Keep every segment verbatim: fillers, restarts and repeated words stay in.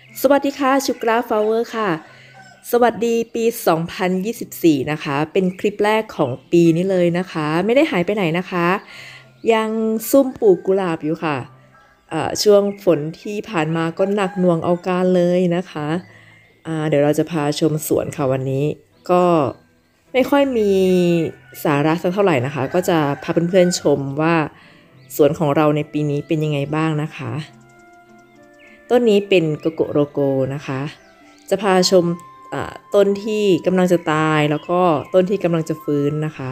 สวัสดีค่ะชูกราฟลาวเวอร์ค่ะสวัสดีปีสองพันยี่สิบสี่นะคะเป็นคลิปแรกของปีนี้เลยนะคะไม่ได้หายไปไหนนะคะยังซุ่มปลูกกุหลาบอยู่ค่ะช่วงฝนที่ผ่านมาก็หนักหน่วงเอาการเลยนะคะเดี๋ยวเราจะพาชมสวนค่ะวันนี้ก็ไม่ค่อยมีสาระสักเท่าไหร่นะคะก็จะพาเพื่อนๆชมว่าสวนของเราในปีนี้เป็นยังไงบ้างนะคะต้นนี้เป็นโกโกโรโกนะคะจะพาชมต้นที่กำลังจะตายแล้วก็ต้นที่กำลังจะฟื้นนะคะ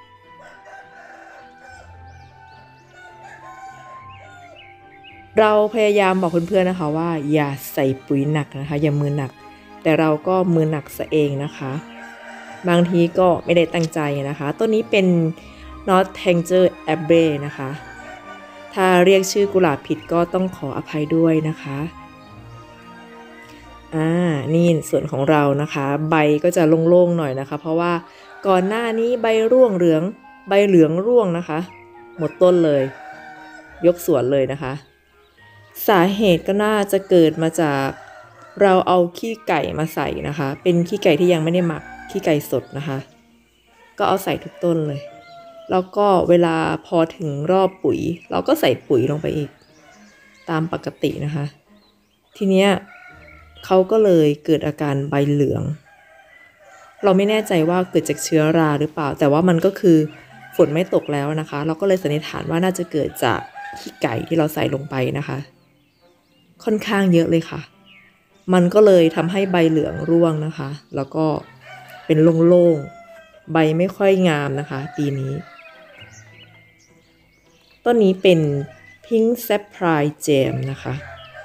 เราพยายามบอกเพื่อนๆนะคะว่าอย่าใส่ปุ๋ยหนักนะคะอย่ามือหนักแต่เราก็มือหนักซะเองนะคะบางทีก็ไม่ได้ตั้งใจนะคะต้นนี้เป็น Northanger Abbey นะคะถ้าเรียกชื่อกุหลาบผิดก็ต้องขออภัยด้วยนะคะอ่านี่ส่วนของเรานะคะใบก็จะโล่งๆหน่อยนะคะเพราะว่าก่อนหน้านี้ใบร่วงเหลืองใบเหลืองร่วงนะคะหมดต้นเลยยกสวนเลยนะคะสาเหตุก็น่าจะเกิดมาจากเราเอาขี้ไก่มาใส่นะคะเป็นขี้ไก่ที่ยังไม่ได้หมักขี้ไก่สดนะคะก็เอาใส่ทุกต้นเลยแล้วก็เวลาพอถึงรอบปุ๋ยเราก็ใส่ปุ๋ยลงไปอีกตามปกตินะคะทีเนี้ยเขาก็เลยเกิดอาการใบเหลืองเราไม่แน่ใจว่าเกิดจากเชื้อราหรือเปล่าแต่ว่ามันก็คือฝนไม่ตกแล้วนะคะเราก็เลยสันนิษฐานว่าน่าจะเกิดจากขี้ไก่ที่เราใส่ลงไปนะคะค่อนข้างเยอะเลยค่ะมันก็เลยทำให้ใบเหลืองร่วงนะคะแล้วก็เป็นโล่งๆใบไม่ค่อยงามนะคะปีนี้ต้นนี้เป็น Pink Sapphire Gem นะคะ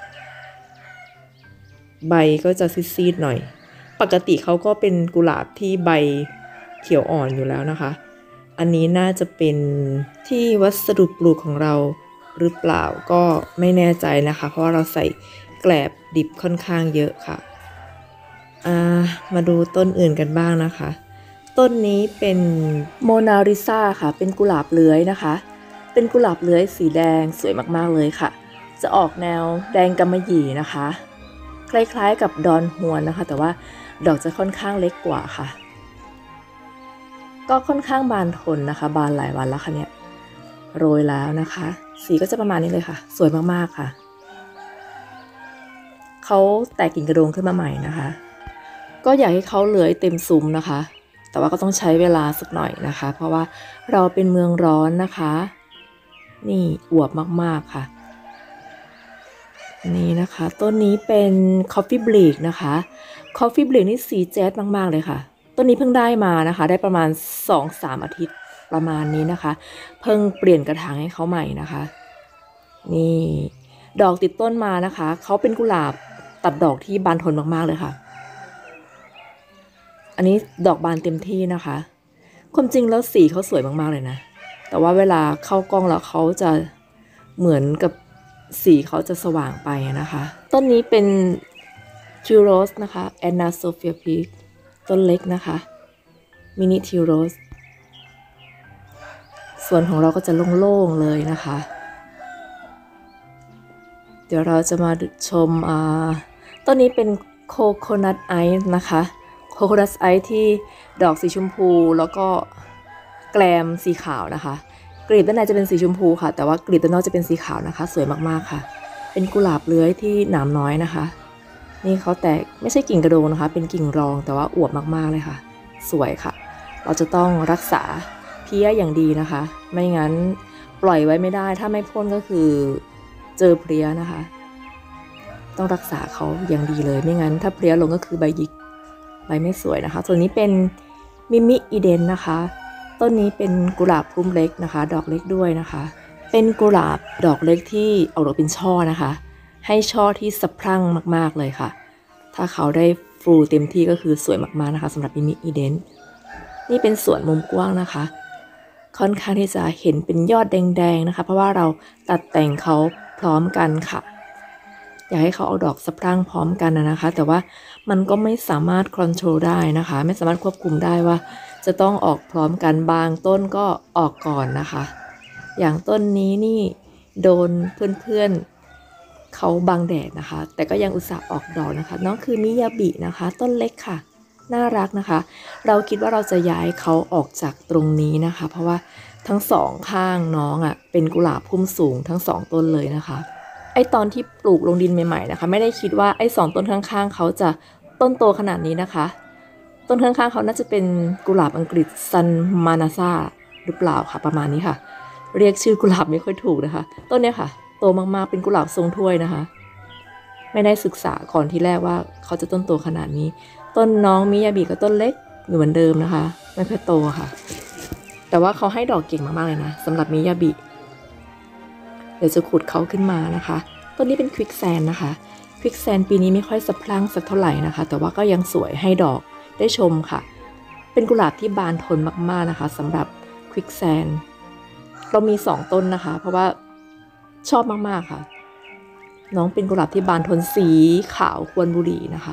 ใบก็จะซีดๆหน่อยปกติเขาก็เป็นกุหลาบที่ใบเขียวอ่อนอยู่แล้วนะคะอันนี้น่าจะเป็นที่วัสดุปลูกของเราหรือเปล่าก็ไม่แน่ใจนะคะเพราะว่าเราใส่แกลบดิบค่อนข้างเยอะค่ะมาดูต้นอื่นกันบ้างนะคะต้นนี้เป็นโมนาลิซาค่ะเป็นกุหลาบเลื้อยนะคะเป็นกุหลาบเลื้อยสีแดงสวยมากๆเลยค่ะจะออกแนวแดงกำมะหยี่นะคะคล้ายๆกับดอนฮวนนะคะแต่ว่าดอกจะค่อนข้างเล็กกว่าค่ะก็ค่อนข้างบานทนนะคะบานหลายวันแล้วค่ะเนี่ยโรยแล้วนะคะสีก็จะประมาณนี้เลยค่ะสวยมากๆค่ะเขาแตกกิ่งกระโดงขึ้นมาใหม่นะคะก็อยากให้เขาเลื้อยเต็มซุ้มนะคะแต่ว่าก็ต้องใช้เวลาสักหน่อยนะคะเพราะว่าเราเป็นเมืองร้อนนะคะนี่อวบมากๆค่ะนี่นะคะต้นนี้เป็น Coffee Bleak นะคะ Coffee Bleak นี่สีแจ๊ดมากๆเลยค่ะต้นนี้เพิ่งได้มานะคะได้ประมาณ สองถึงสาม อาทิตย์ประมาณนี้นะคะเพิ่งเปลี่ยนกระถางให้เขาใหม่นะคะนี่ดอกติดต้นมานะคะเขาเป็นกุหลาบตัดดอกที่บานทนมากๆเลยค่ะอันนี้ดอกบานเต็มที่นะคะความจริงแล้วสีเขาสวยมากๆเลยนะแต่ว่าเวลาเข้ากล้องแล้วเขาจะเหมือนกับสีเขาจะสว่างไปนะคะต้นนี้เป็นทิวโรสนะคะแอนนาโซเฟียพีต้นเล็กนะคะมินิทิวโรสส่วนของเราก็จะโล่งๆเลยนะคะเดี๋ยวเราจะมาชมต้นนี้เป็นโคโคนัทไอซ์นะคะโคโคนัทไอซ์ที่ดอกสีชมพูแล้วก็แกลมสีขาวนะคะกลีบด้านในจะเป็นสีชมพูค่ะแต่ว่ากลีบด้านนอกจะเป็นสีขาวนะคะสวยมากๆค่ะเป็นกุหลาบเลื้อยที่หนามน้อยนะคะนี่เขาแตกไม่ใช่กิ่งกระโดงนะคะเป็นกิ่งรองแต่ว่าอวบมากๆเลยค่ะสวยค่ะเราจะต้องรักษาเพี้ยอย่างดีนะคะไม่งั้นปล่อยไว้ไม่ได้ถ้าไม่พ่นก็คือเจอเพลี้ยนะคะต้องรักษาเขาอย่างดีเลยไม่งั้นถ้าเพลี้ยลงก็คือใบหยิกใบไม่สวยนะคะส่วนนี้เป็นมิมิอีเดนนะคะต้นนี้เป็นกุหลาบพุ่มเล็กนะคะดอกเล็กด้วยนะคะเป็นกุหลาบดอกเล็กที่ออกดอกเป็นช่อนะคะให้ช่อที่สะพรั่งมากๆเลยค่ะถ้าเขาได้ฟูเต็มที่ก็คือสวยมากๆนะคะสำหรับมิมิอีเดนนี่เป็นสวนมุมกว้างนะคะค่อนข้างที่จะเห็นเป็นยอดแดงๆนะคะเพราะว่าเราตัดแต่งเขาพร้อมกันค่ะอยากให้เขาเอาดอกสะพรั่งพร้อมกันนะคะแต่ว่ามันก็ไม่สามารถคอนโทรลได้นะคะไม่สามารถควบคุมได้ว่าจะต้องออกพร้อมกันบางต้นก็ออกก่อนนะคะอย่างต้นนี้นี่โดนเพื่อนๆเขาบังแดดนะคะแต่ก็ยังอุตส่าห์ออกดอกนะคะน้องคือมิยาบินะคะต้นเล็กค่ะน่ารักนะคะเราคิดว่าเราจะย้ายเขาออกจากตรงนี้นะคะเพราะว่าทั้งสองข้างน้องอ่ะเป็นกุหลาบพุ่มสูงทั้งสองต้นเลยนะคะไอตอนที่ปลูกลงดินใหม่ๆนะคะไม่ได้คิดว่าไอสองต้นข้างๆเขาจะต้นโตขนาดนี้นะคะต้นข้างๆเขาน่าจะเป็นกุหลาบอังกฤษซันมานาซาหรือเปล่าค่ะประมาณนี้ค่ะเรียกชื่อกุหลาบไม่ค่อยถูกนะคะต้นเนี้ยค่ะโตมากๆเป็นกุหลาบทรงถ้วยนะคะไม่ได้ศึกษาก่อนที่แรกว่าเขาจะต้นโตขนาดนี้ต้นน้องมิยาบิก็ต้นเล็กอยู่เหมือนเดิมนะคะไม่ค่อยโตค่ะแต่ว่าเขาให้ดอกเก่งมากๆเลยนะสำหรับมิยาบิเดี๋ยวจะขุดเขาขึ้นมานะคะต้นนี้เป็นควิกแซนนะคะควิกแซนปีนี้ไม่ค่อยสะพรั่งสักเท่าไหร่นะคะแต่ว่าก็ยังสวยให้ดอกได้ชมค่ะเป็นกุหลาบที่บานทนมากๆนะคะสำหรับควิกแซนเรามีสองต้นนะคะเพราะว่าชอบมากๆค่ะน้องเป็นกุหลาบที่บานทนสีขาวควนบุหรี่นะคะ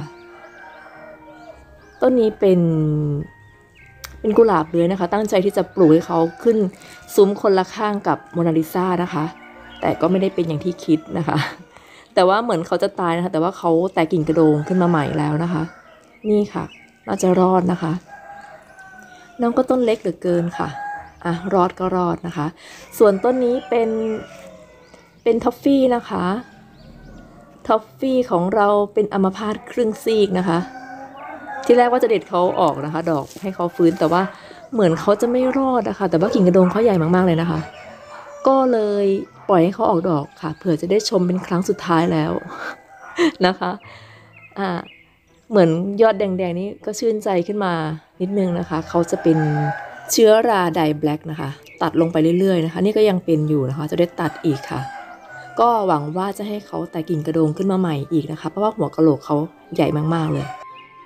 ต้นนี้เป็นเป็นกุหลาบเลยนะคะตั้งใจที่จะปลูกให้เขาขึ้นซุ้มคนละข้างกับโมนาลิซานะคะแต่ก็ไม่ได้เป็นอย่างที่คิดนะคะแต่ว่าเหมือนเขาจะตายนะคะแต่ว่าเขาแตกกิ่งกระโดงขึ้นมาใหม่แล้วนะคะนี่ค่ะน่าจะรอดนะคะน้องก็ต้นเล็กเหลือเกินค่ะอ่ะรอดก็รอดนะคะส่วนต้นนี้เป็นเป็นท็อฟฟี่นะคะท็อฟฟี่ของเราเป็นอัมพาตครึ่งซีกนะคะที่แรกว่าจะเด็ดเขาออกนะคะดอกให้เขาฟื้นแต่ว่าเหมือนเขาจะไม่รอดนะคะแต่ว่ากิ่งกระโดงเขาใหญ่มากๆเลยนะคะก็เลยปล่อยให้เขาออกดอกค่ะเผื่อจะได้ชมเป็นครั้งสุดท้ายแล้วนะคะอ่าเหมือนยอดแดงๆนี้ก็ชื่นใจขึ้นมานิดนึงนะคะเขาจะเป็นเชื้อราไดแบล็กนะคะตัดลงไปเรื่อยๆนะคะนี่ก็ยังเป็นอยู่นะคะจะได้ตัดอีกค่ะก็หวังว่าจะให้เขาแต่กิ่งกระโดงขึ้นมาใหม่อีกนะคะเพราะว่าหัวกะโหลกเขาใหญ่มากๆเลย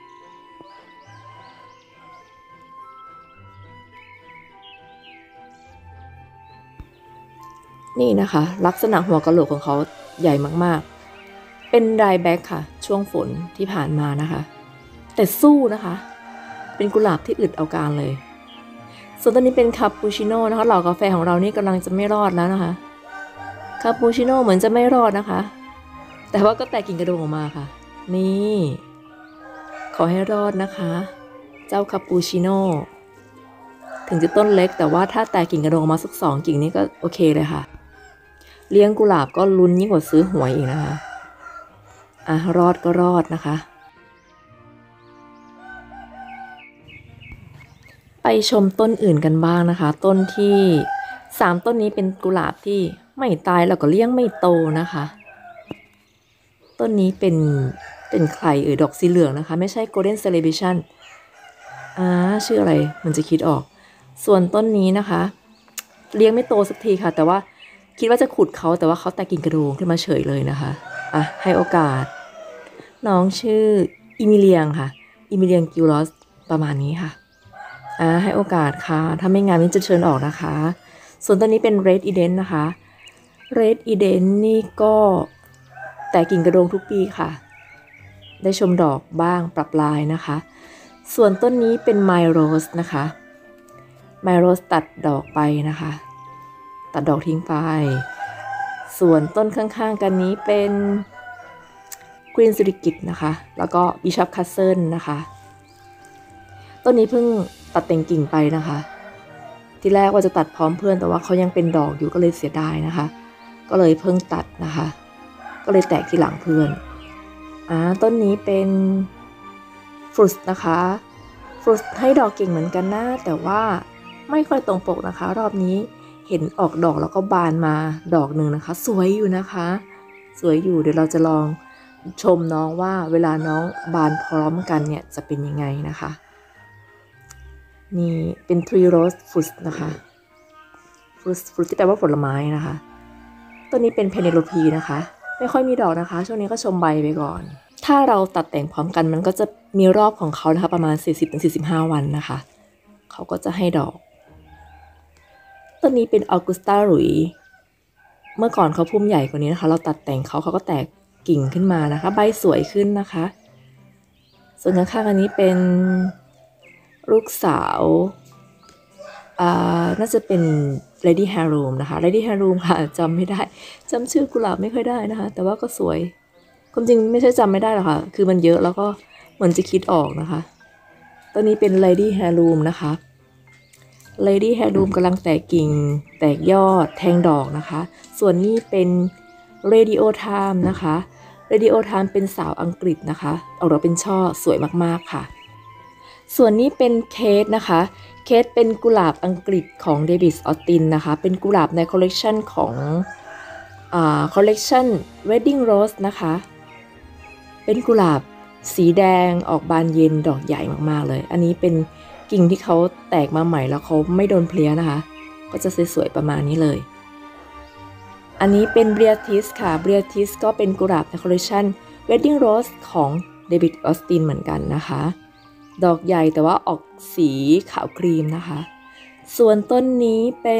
นี่นะคะลักษณะหัวกะโหลกของเขาใหญ่มากๆเป็นไดแบล็กค่ะช่วงฝนที่ผ่านมานะคะแต่สู้นะคะเป็นกุหลาบที่อึดเอาการเลยส่วนตอนนี้เป็นคาปูชิโน่นะคะเหล่ากาแฟของเรานี่กำลังจะไม่รอดแล้วนะคะคาปูชิโน่เหมือนจะไม่รอดนะคะแต่ว่าก็แตกกิ่งกระโดงออกมาค่ะนี่ขอให้รอดนะคะเจ้าคาปูชิโน่ถึงจะต้นเล็กแต่ว่าถ้าแตกกิ่งกระโดงออกมาสักสองกิ่งนี่ก็โอเคเลยค่ะเลี้ยงกุหลาบก็ลุ้นยิ่งกว่าซื้อหวยอีกนะคะอ่ะรอดก็รอดนะคะไปชมต้นอื่นกันบ้างนะคะต้นที่สามต้นนี้เป็นกุหลาบที่ไม่ตายแล้วก็เลี้ยงไม่โตนะคะต้นนี้เป็นเป็นใครเอ่ยดอกสีเหลืองนะคะไม่ใช่ Golden Celebration อ่าชื่ออะไรมันจะคิดออกส่วนต้นนี้นะคะเลี้ยงไม่โตสักทีค่ะแต่ว่าคิดว่าจะขุดเขาแต่ว่าเขาแตกกิ่งกระโดงขึ้นมาเฉยเลยนะคะอ่ะให้โอกาสน้องชื่ออิมิเลียงค่ะอิมิเลียงกิวลอสประมาณนี้ค่ะอ่าให้โอกาสค่ะถ้าไม่งานนี้จะเชิญออกนะคะส่วนต้นนี้เป็น Red Eden นะคะ Red Eden นี่ก็แตกกิ่งกระโดงทุกปีค่ะได้ชมดอกบ้างปรับลายนะคะส่วนต้นนี้เป็น My Rose นะคะ My Rose ตัดดอกไปนะคะตัดดอกทิ้งไปส่วนต้นข้างๆกันนี้เป็น Queen สุริกิตนะคะแล้วก็ Bishop Castle นะคะต้นนี้เพิ่งตัดแต่งกิ่งไปนะคะที่แรกว่าจะตัดพร้อมเพื่อนแต่ว่าเขายังเป็นดอกอยู่ก็เลยเสียดายนะคะก็เลยเพิ่งตัดนะคะก็เลยแตกที่หลังเพื่อนอ่าต้นนี้เป็นฟรุตนะคะฟรุตให้ดอกเก่งเหมือนกันนะแต่ว่าไม่ค่อยตรงปกนะคะรอบนี้เห็นออกดอกแล้วก็บานมาดอกหนึ่งนะคะสวยอยู่นะคะสวยอยู่เดี๋ยวเราจะลองชมน้องว่าเวลาน้องบานพร้อมกันเนี่ยจะเป็นยังไงนะคะนี่เป็น three rose fruit นะคะ fruit fruit ที่แปลว่าผลไม้นะคะต้นนี้เป็น Penelope นะคะไม่ค่อยมีดอกนะคะช่วงนี้ก็ชมใบไปก่อนถ้าเราตัดแต่งพร้อมกันมันก็จะมีรอบของเขานะคะประมาณ สี่สิบถึงสี่สิบห้า วันนะคะเขาก็จะให้ดอกต้นนี้เป็น Augusta Ruiz เมื่อก่อนเขาพุ่มใหญ่กว่านี้นะคะเราตัดแต่งเขาเขาก็แตกกิ่งขึ้นมานะคะใบสวยขึ้นนะคะส่วนข้างๆอันนี้เป็นลูกสาวอ่าน่าจะเป็น Lady Harum นะคะ Lady Harum ค่ะจำไม่ได้จำชื่อกุหลาบไม่ค่อยได้นะคะแต่ว่าก็สวยความจริงไม่ใช่จำไม่ได้หรอกค่ะคือมันเยอะแล้วก็เหมือนจะคิดออกนะคะตัวนี้เป็น Lady Harum นะคะ Lady Harum กำลังแตกกิ่งแตกยอดแทงดอกนะคะส่วนนี้เป็น Radio Time นะคะ Radio Time เป็นสาวอังกฤษนะคะออกดอกเป็นช่อสวยมากๆค่ะส่วนนี้เป็นเคสนะคะเคสเป็นกุหลาบอังกฤษของเดวิดออสตินนะคะเป็นกุหลาบในคอลเลกชันของอ่าคอลเลกชัน Wedding Rose นะคะเป็นกุหลาบสีแดงออกบานเย็นดอกใหญ่มากๆเลยอันนี้เป็นกิ่งที่เขาแตกมาใหม่แล้วเขาไม่โดนเพลี้ยนะคะก็จะสวยๆประมาณนี้เลยอันนี้เป็นเบรียทิสค่ะเบรียทิสก็เป็นกุหลาบในคอลเลกชัน Wedding Rose ของเดวิดออสตินเหมือนกันนะคะดอกใหญ่แต่ว่าออกสีขาวครีมนะคะส่วนต้นนี้เป็น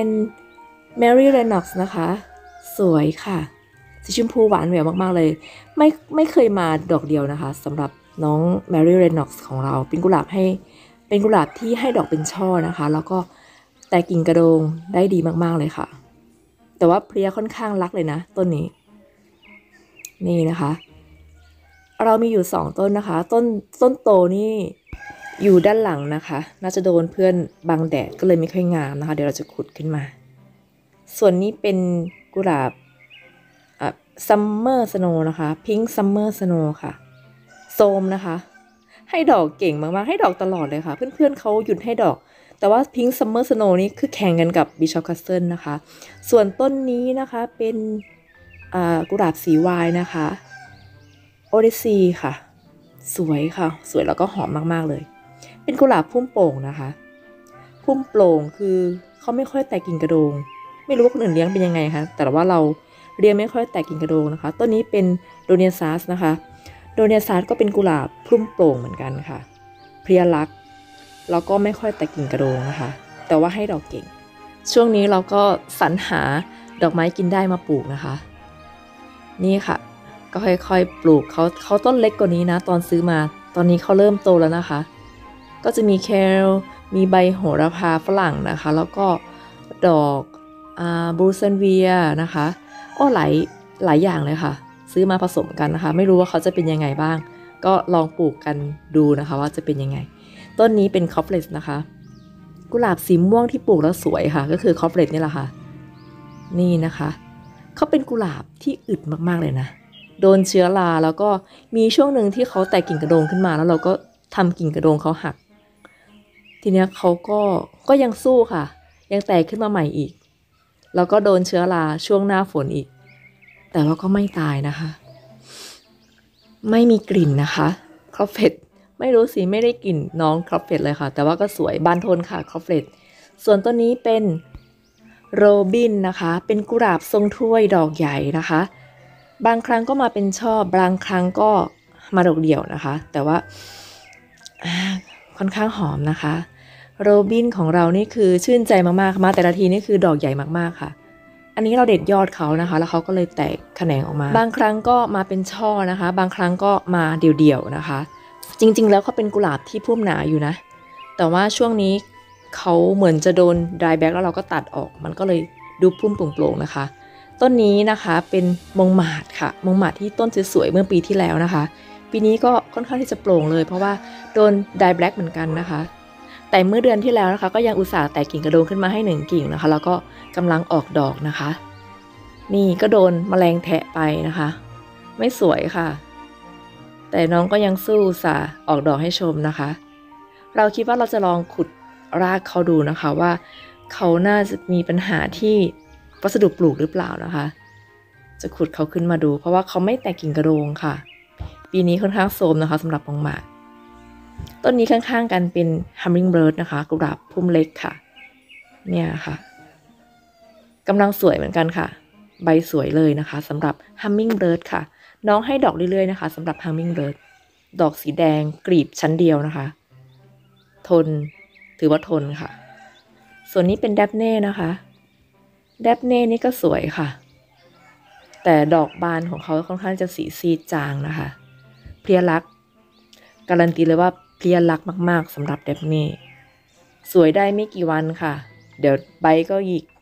Mary Lennox นะคะสวยค่ะสีชมพูหวานแหววมากๆเลยไม่ไม่เคยมาดอกเดียวนะคะสำหรับน้อง Mary Lennox ของเราเป็นกุหลาบให้เป็นกุหลาบที่ให้ดอกเป็นช่อนะคะแล้วก็แตกกิ่งกระโดงได้ดีมากๆเลยค่ะแต่ว่าเพลี้ยค่อนข้างรักเลยนะต้นนี้นี่นะคะเรามีอยู่สองต้นนะคะต้นต้นโตนี่อยู่ด้านหลังนะคะน่าจะโดนเพื่อนบังแดดก็เลยไม่ค่อยงามนะคะเดี๋ยวเราจะขุดขึ้นมาส่วนนี้เป็นกุหลาบอ่ะซัมเมอร์สโนว์นะคะพิงค์ซัมเมอร์สโนว์ค่ะโซมนะคะให้ดอกเก่งมากๆให้ดอกตลอดเลยค่ะเพื่อนๆเขาหยุดให้ดอกแต่ว่าพิงค์ซัมเมอร์สโนว์นี่คือแข่งกันกับบิชอปคัสเซิลนะคะส่วนต้นนี้นะคะเป็นอ่ากุหลาบสีวายนะคะโอเดซีค่ะสวยค่ะสวยแล้วก็หอมมากๆเลยเป็นกุหลาบพุ่มโป่งนะคะพุ่มโปร่งคือเขาไม่ค่อยแตกกิ่งกระโดงไม่รู้ว่าคนอื่นเลี้ยงเป็นยังไงคะแต่ว่าเราเลี้ยงไม่ค่อยแตกกิ่งกระโดงนะคะต้นนี้เป็นโดเนียซัสนะคะโดเนียซัสก็เป็นกุหลาบพุ่มโปร่งเหมือนกันค่ะเพลียรักแล้วก็ไม่ค่อยแตกกิ่งกระโดงนะคะแต่ว่าให้ดอกเก่งช่วงนี้เราก็สรรหาดอกไม้กินได้มาปลูกนะคะนี่ค่ะก็ค่อยๆปลูกเขาเขาต้นเล็กกว่านี้นะตอนซื้อมาตอนนี้เขาเริ่มโตแล้วนะคะก็จะมีแคลมีใบโหระพาฝรั่งนะคะแล้วก็ดอกอ่าบรูเซนเวียนะคะก็หลายหลายอย่างเลยค่ะซื้อมาผสมกันนะคะไม่รู้ว่าเขาจะเป็นยังไงบ้างก็ลองปลูกกันดูนะคะว่าจะเป็นยังไงต้นนี้เป็นคอฟเลสนะคะกุหลาบสีม่วงที่ปลูกแล้วสวยค่ะก็คือคอฟเลสนี่แหละค่ะนี่นะคะเขาเป็นกุหลาบที่อึดมากๆเลยนะโดนเชื้อราแล้วก็มีช่วงหนึ่งที่เขาแตกกิ่งกระโดงขึ้นมาแล้วเราก็ทำกิ่งกระโดงเขาหักทีเนี้ยเขาก็ก็ยังสู้ค่ะยังแตกขึ้นมาใหม่อีกแล้วก็โดนเชื้อราช่วงหน้าฝนอีกแต่ว่าก็ไม่ตายนะคะไม่มีกลิ่นนะคะครอฟเฟตไม่รู้สิไม่ได้กลิ่นน้องครอฟเฟตเลยค่ะแต่ว่าก็สวยบานทนค่ะครอฟเฟตส่วนต้นนี้เป็นโรบินนะคะเป็นกุหลาบทรงถ้วยดอกใหญ่นะคะบางครั้งก็มาเป็นช่อบางครั้งก็มาดอกเดี่ยวนะคะแต่ว่าค่อนข้างหอมนะคะโรบินของเรานี่คือชื่นใจมากๆมาแต่ละทีนี่คือดอกใหญ่มากๆค่ะอันนี้เราเด็ดยอดเขานะคะแล้วเขาก็เลยแตกแขนงออกมาบางครั้งก็มาเป็นช่อนะคะบางครั้งก็มาเดี่ยวๆนะคะจริงๆแล้วเขาเป็นกุหลาบที่พุ่มหนาอยู่นะแต่ว่าช่วงนี้เขาเหมือนจะโดนดรายแบ็กแล้วเราก็ตัดออกมันก็เลยดูพุ่มโปร่งๆนะคะต้นนี้นะคะเป็นมงหมาดค่ะมงหมาดที่ต้นสวยๆเมื่อปีที่แล้วนะคะปีนี้ก็ค่อนข้างที่จะโปร่งเลยเพราะว่าโดนดรายแบ็กเหมือนกันนะคะแต่เมื่อเดือนที่แล้วนะคะก็ยังอุตส่าห์แตกกิ่งกระโดงขึ้นมาให้หนึ่งกิ่งนะคะแล้วก็กำลังออกดอกนะคะนี่ก็โดนแมลงแทะไปนะคะไม่สวยค่ะแต่น้องก็ยังสู้อุตส่าห์ออกดอกให้ชมนะคะเราคิดว่าเราจะลองขุดรากเขาดูนะคะว่าเขาน่าจะมีปัญหาที่วัสดุปลูกหรือเปล่านะคะจะขุดเขาขึ้นมาดูเพราะว่าเขาไม่แตกกิ่งกระโดงค่ะปีนี้ค่อนข้างโทรมนะคะสำหรับมงหมาดต้นนี้ข้างๆกันเป็น Hummingbird นะคะกุหลาบพุ่มเล็กค่ะเนี่ยค่ะกำลังสวยเหมือนกันค่ะใบสวยเลยนะคะสำหรับ Hummingbird ค่ะน้องให้ดอกเรื่อยๆนะคะสำหรับ Hummingbird ดอกสีแดงกลีบชั้นเดียวนะคะทนถือว่าทนค่ะส่วนนี้เป็นแดปเน่นะคะแดปเน่นี่ก็สวยค่ะแต่ดอกบานของเขาค่อนข้างจะสีซีดจางนะคะเพลียรักการันตีเลยว่าเพลียรักมากๆสำหรับแดปเน่สวยได้ไม่กี่วันค่ะเดี๋ยวใบก็หยิก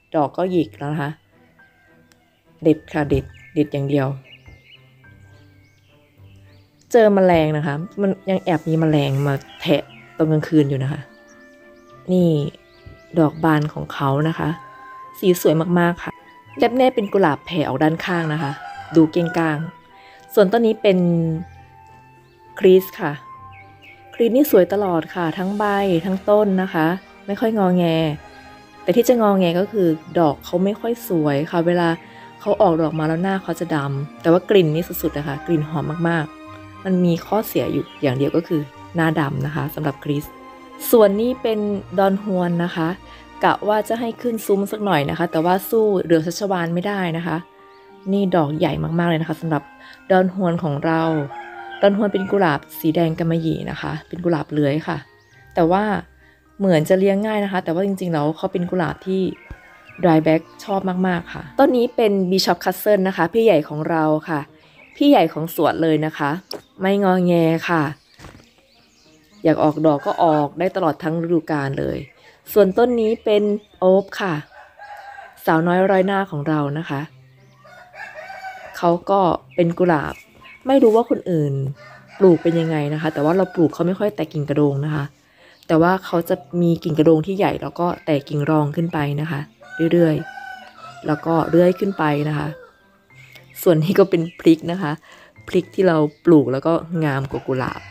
ดอกก็หยิกแล้วนะคะเด็ดค่ะเด็ดเด็ดอย่างเดียวเจอแมลงนะคะมันยังแอบมีแมลงมาแทะตอนกลางคืนอยู่นะคะนี่ดอกบานของเขานะคะสีสวยมากๆค่ะแนบแน่เป็นกุหลาบแผ่ออกด้านข้างนะคะดูเก้งก้างส่วนต้นนี้เป็นคริสค่ะคริสนี่สวยตลอดค่ะทั้งใบทั้งต้นนะคะไม่ค่อยงอแงแต่ที่จะงอแงก็คือดอกเขาไม่ค่อยสวยค่ะเวลาเขาออกดอกมาแล้วหน้าเขาจะดำแต่ว่ากลิ่นนี่สุดๆนะคะกลิ่นหอมมากๆมันมีข้อเสียอยู่อย่างเดียวก็คือหน้าดำนะคะสำหรับคริสส่วนนี้เป็นดอนฮวนนะคะกะว่าจะให้ขึ้นซุ้มสักหน่อยนะคะแต่ว่าสู้เหลืองชัชวาลไม่ได้นะคะนี่ดอกใหญ่มากๆเลยนะคะสำหรับดอนฮวนของเราดอนฮวนเป็นกุหลาบสีแดงกำมะหยี่นะคะเป็นกุหลาบเลื้อยค่ะแต่ว่าเหมือนจะเลี้ยงง่ายนะคะแต่ว่าจริงๆแล้วเขาเป็นกุหลาบที่ dry back ชอบมากๆค่ะต้นนี้เป็น Bishop Castle นะคะพี่ใหญ่ของเราค่ะพี่ใหญ่ของสวนเลยนะคะไม่งอแงค่ะอยากออกดอกก็ออกได้ตลอดทั้งฤดูกาลเลยส่วนต้นนี้เป็นโอ๊บค่ะสาวน้อยร้อยหน้าของเรานะคะเขาก็เป็นกุหลาบไม่รู้ว่าคนอื่นปลูกเป็นยังไงนะคะแต่ว่าเราปลูกเขาไม่ค่อยแตกกิ่งกระโดงนะคะแต่ว่าเขาจะมีกิ่งกระโดงที่ใหญ่แล้วก็แตกกิ่งรองขึ้นไปนะคะเรื่อยๆแล้วก็เรื่อยขึ้นไปนะคะส่วนนี้ก็เป็นพริกนะคะพริกที่เราปลูกแล้วก็งามกว่ากุหลาบ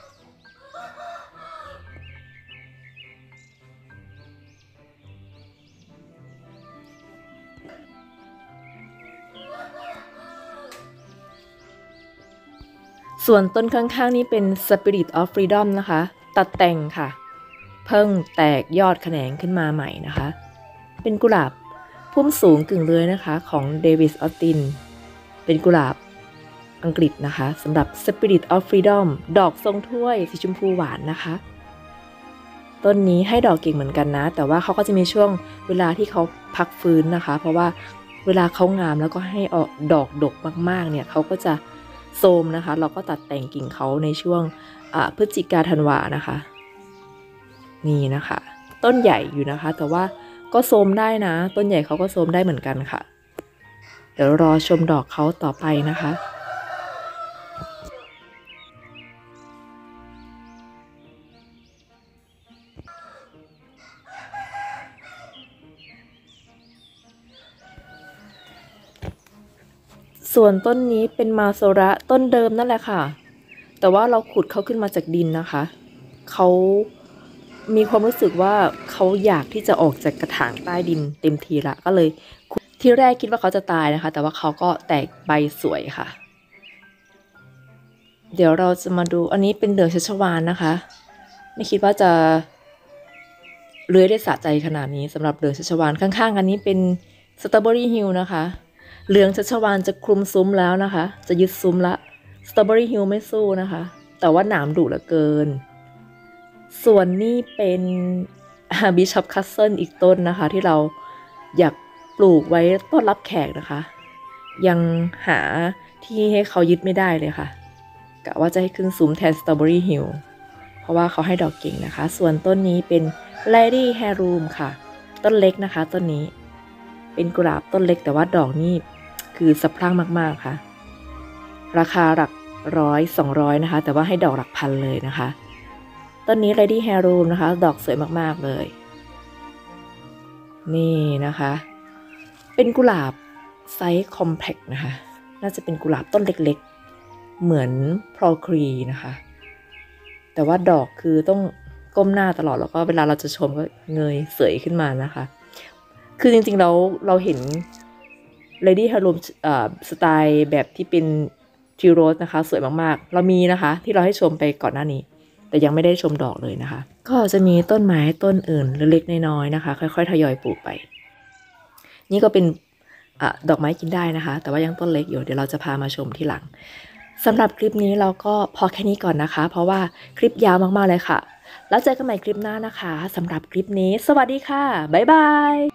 ส่วนต้นข้างๆนี้เป็น Spirit of Freedom นะคะตัดแต่งค่ะเพิ่งแตกยอดแขนงขึ้นมาใหม่นะคะเป็นกุหลาบพุ่มสูงกึ่งเลื้อยนะคะของเดวิสออสตินเป็นกุหลาบอังกฤษนะคะสำหรับ Spirit of Freedom ดอกทรงถ้วยสีชมพูหวานนะคะต้นนี้ให้ดอกเก่งเหมือนกันนะแต่ว่าเขาก็จะมีช่วงเวลาที่เขาพักฟื้นนะคะเพราะว่าเวลาเขางามแล้วก็ให้ออกดอกดกมากๆเนี่ยเขาก็จะโทรมนะคะเราก็ตัดแต่งกิ่งเขาในช่วงพฤศจิกาธันวานะคะนี่นะคะต้นใหญ่อยู่นะคะแต่ว่าก็โทรมได้นะต้นใหญ่เขาก็โทรมได้เหมือนกันค่ะเดี๋ยวรอชมดอกเขาต่อไปนะคะส่วนต้นนี้เป็นมาโซระต้นเดิมนั่นแหละค่ะแต่ว่าเราขุดเขาขึ้นมาจากดินนะคะเขามีความรู้สึกว่าเขาอยากที่จะออกจากกระถางใต้ดินเต็มทีละก็เลยที่แรกคิดว่าเขาจะตายนะคะแต่ว่าเขาก็แตกใบสวยค่ะเดี๋ยวเราจะมาดูอันนี้เป็นเหลืองชัชวาลนะคะไม่คิดว่าจะเลื้อยได้สะใจขนาดนี้สำหรับเหลืองชัชวาลข้างๆอันนี้เป็นสตรอเบอรี่ฮิลนะคะเหลืองชัชวาลจะคลุมซุ้มแล้วนะคะจะยึดซุ้มละสตรอเบอรี่ฮิลไม่สู้นะคะแต่ว่าหนามดุเหลือเกินส่วนนี้เป็นบิชอปคัสเซิลอีกต้นนะคะที่เราอยากปลูกไว้ต้อนรับแขกนะคะยังหาที่ให้เขายึดไม่ได้เลยค่ะกะว่าจะให้ขึ้นซุ้มแทนสตรอเบอรี่ฮิลเพราะว่าเขาให้ดอกเก่งนะคะส่วนต้นนี้เป็น Lady Heirloom ค่ะต้นเล็กนะคะต้นนี้เป็นกุหลาบต้นเล็กแต่ว่าดอกนี่คือสะพรั่งมากๆค่ะราคาหลักร้อยสองร้อยนะคะแต่ว่าให้ดอกหลักพันเลยนะคะต้นนี้ Lady Heirloom นะคะดอกสวยมากๆเลยนี่นะคะเป็นกุหลาบไซส์คอมแพคนะคะน่าจะเป็นกุหลาบต้นเล็กๆเหมือนพรอครีนะคะแต่ว่าดอกคือต้องก้มหน้าตลอดแล้วก็เวลาเราจะชมก็เงยเสยขึ้นมานะคะคือจริงๆแล้วเราเห็น Lady Heirloom สไตล์แบบที่เป็นทิวโรสนะคะสวยมากๆเรามีนะคะที่เราให้ชมไปก่อนหน้านี้แต่ยังไม่ได้ชมดอกเลยนะคะก็จะมีต้นไม้ต้นอื่นเล็กๆน้อยๆนะคะค่อยๆทยอยปลูกไปนี่ก็เป็นอดอกไม้กินได้นะคะแต่ว่ายังต้นเล็กอยู่เดี๋ยวเราจะพามาชมที่หลังสำหรับคลิปนี้เราก็พอแค่นี้ก่อนนะคะเพราะว่าคลิปยาวมากๆเลยค่ะแล้วเจอกันใหม่คลิปหน้านะคะสำหรับคลิปนี้สวัสดีค่ะบ๊ายบาย